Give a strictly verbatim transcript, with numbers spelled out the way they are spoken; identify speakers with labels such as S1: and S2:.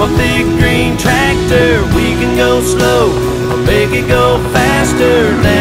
S1: a big green tractor. We can go slow or make it go faster.